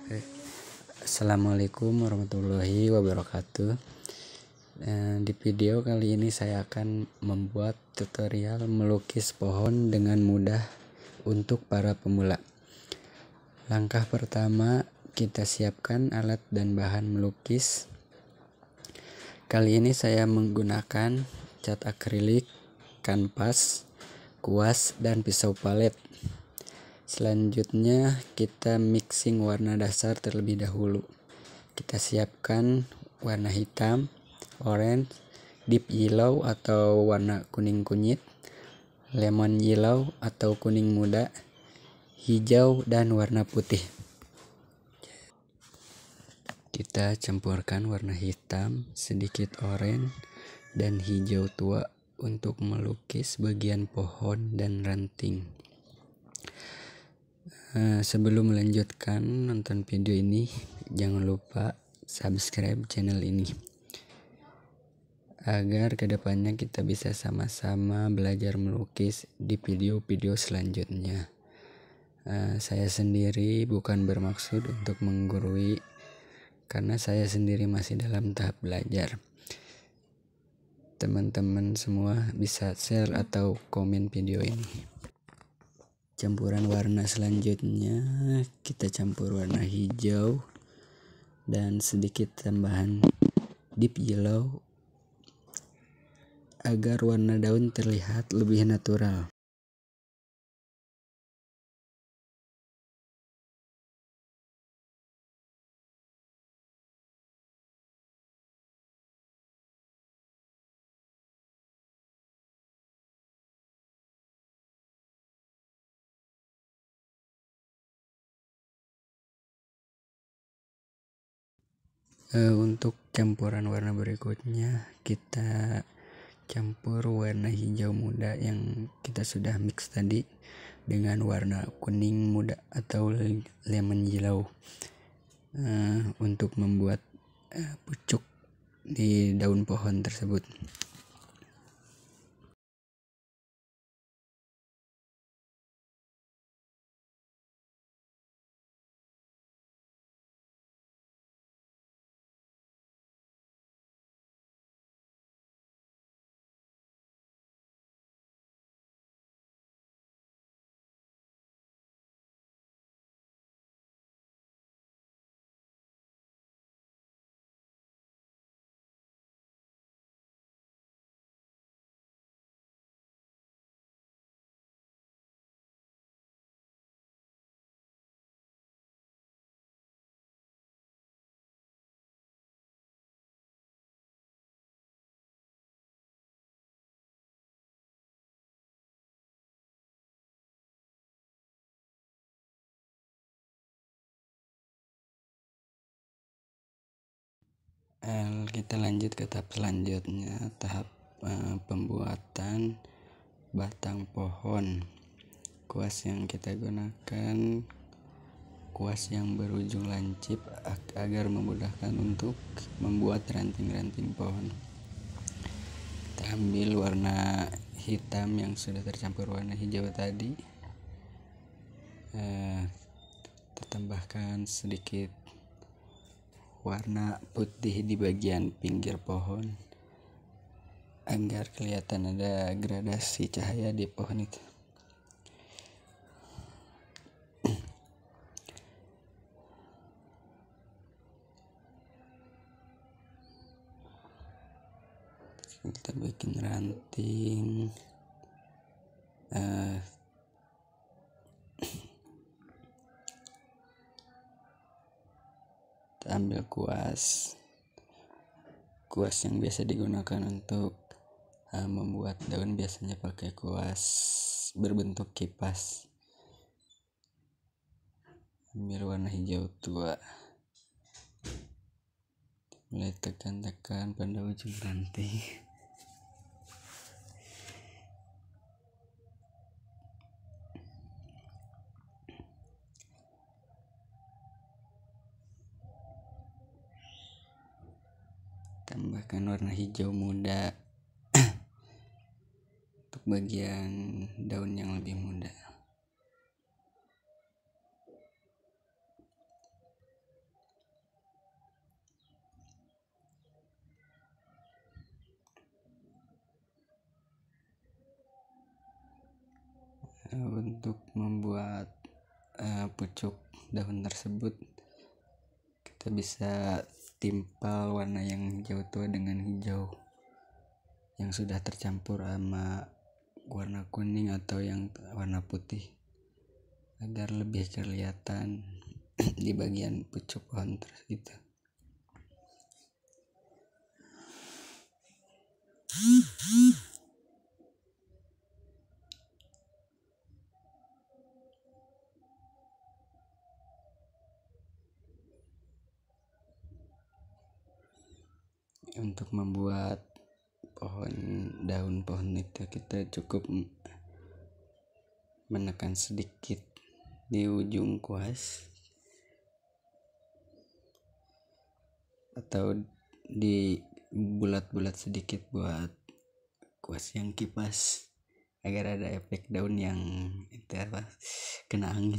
Oke. Assalamualaikum warahmatullahi wabarakatuh. Di video kali ini saya akan membuat tutorial melukis pohon dengan mudah untuk para pemula. Langkah pertama, kita siapkan alat dan bahan melukis. Kali ini saya menggunakan cat akrilik, kanvas, kuas, dan pisau palet. Selanjutnya kita mixing warna dasar terlebih dahulu. Kita siapkan warna hitam, orange, deep yellow atau warna kuning kunyit, lemon yellow atau kuning muda, hijau, dan warna putih. Kita campurkan warna hitam, sedikit orange, dan hijau tua untuk melukis bagian pohon dan ranting. Sebelum melanjutkan nonton video ini, jangan lupa subscribe channel ini agar kedepannya kita bisa sama-sama belajar melukis di video-video selanjutnya. Saya sendiri bukan bermaksud untuk menggurui, karena saya sendiri masih dalam tahap belajar. Teman-teman semua bisa share atau komen video ini. Campuran warna selanjutnya, kita campur warna hijau dan sedikit tambahan deep yellow agar warna daun terlihat lebih natural. Untuk campuran warna berikutnya, kita campur warna hijau muda yang kita sudah mix tadi dengan warna kuning muda atau lemon yellow untuk membuat pucuk di daun pohon tersebut. Kita lanjut ke tahap selanjutnya, tahap pembuatan batang pohon. Kuas yang kita gunakan kuas yang berujung lancip agar memudahkan untuk membuat ranting-ranting pohon. Kita ambil warna hitam yang sudah tercampur warna hijau tadi, kita tambahkan sedikit warna putih di bagian pinggir pohon agar kelihatan ada gradasi cahaya di pohon itu. Kita bikin ranting, kita ambil kuas yang biasa digunakan untuk membuat daun, biasanya pakai kuas berbentuk kipas. Ambil warna hijau tua, mulai tekan-tekan pada ujung ranting. Tambahkan warna hijau muda untuk bagian daun yang lebih muda. Untuk membuat pucuk daun tersebut, kita bisa timpal warna yang hijau tua dengan hijau yang sudah tercampur sama warna kuning atau yang warna putih agar lebih kelihatan di bagian pucuk pohon itu. Untuk membuat daun pohon itu, kita cukup menekan sedikit di ujung kuas atau di bulat-bulat sedikit buat kuas yang kipas agar ada efek daun yang kena angin.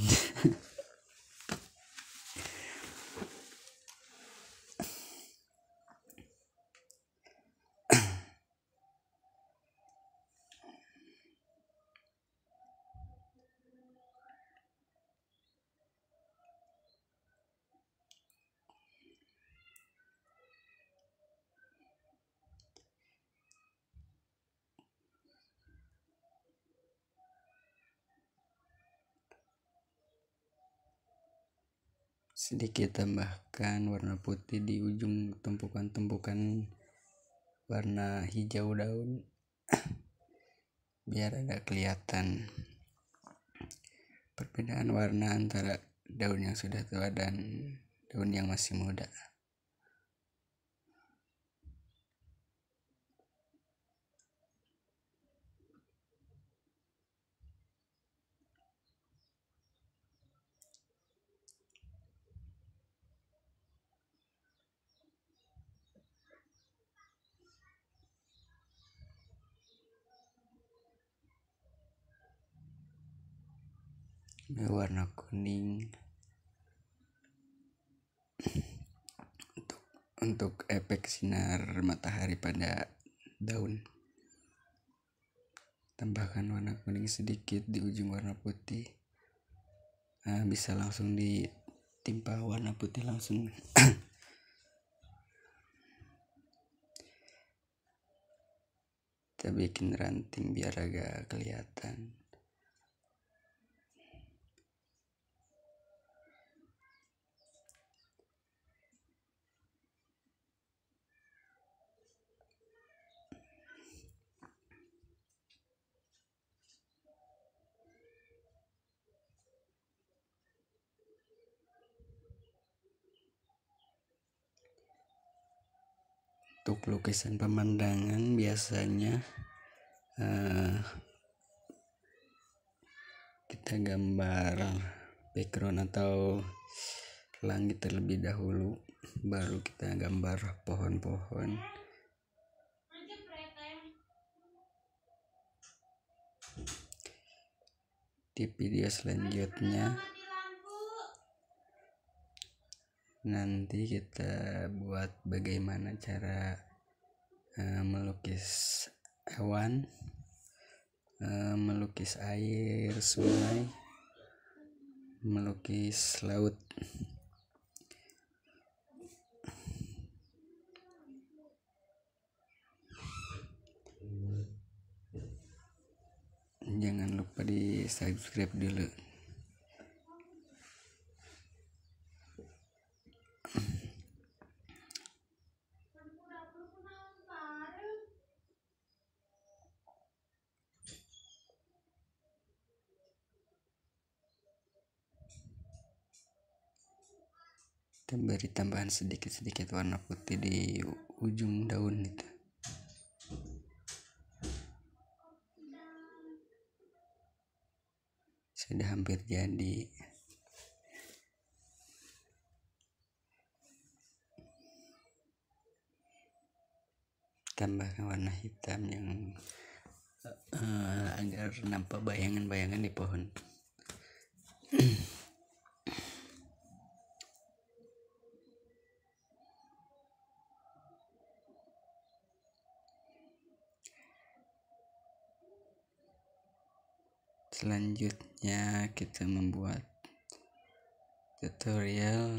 Sedikit tambahkan warna putih di ujung tumpukan-tumpukan warna hijau daun biar ada kelihatan perbedaan warna antara daun yang sudah tua dan daun yang masih muda. Warna kuning untuk efek sinar matahari pada daun. Tambahkan warna kuning sedikit di ujung warna putih. Bisa langsung ditimpa warna putih langsung. Kita bikin ranting biar agak kelihatan. Untuk lukisan pemandangan biasanya kita gambar background atau langit terlebih dahulu, baru kita gambar pohon-pohon. Di video selanjutnya nanti kita buat bagaimana cara melukis awan, melukis air sungai, melukis laut. Jangan lupa di subscribe dulu. Kita beri tambahan sedikit-sedikit warna putih di ujung daun itu. Sudah hampir jadi. Tambahkan warna hitam yang agar nampak bayangan-bayangan di pohon. Selanjutnya kita membuat tutorial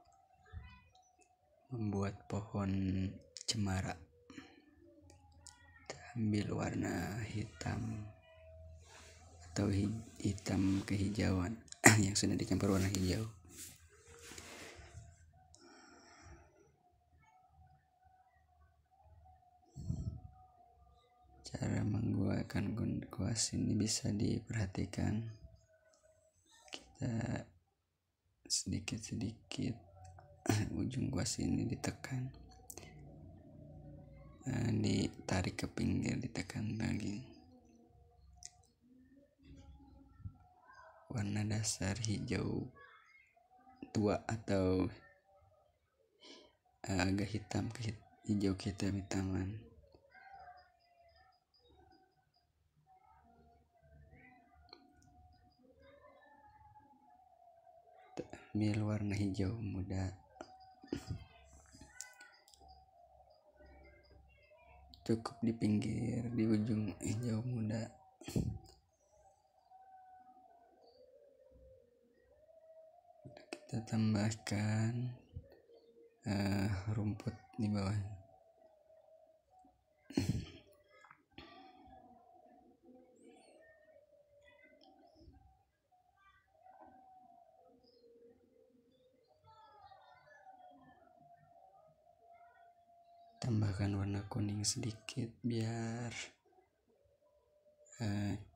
membuat pohon cemara. Kita ambil warna hitam atau hitam kehijauan yang sudah dicampur warna hijau. Cara menggunakan kuas ini bisa diperhatikan. Kita sedikit-sedikit ujung kuas ini ditekan, ditarik ke pinggir, ditekan lagi. Warna dasar hijau tua atau agak hitam ke hijau kehitaman. Ambil warna hijau muda, cukup di pinggir, di ujung hijau muda. Kita tambahkan rumput di bawah. Tambahkan warna kuning sedikit biar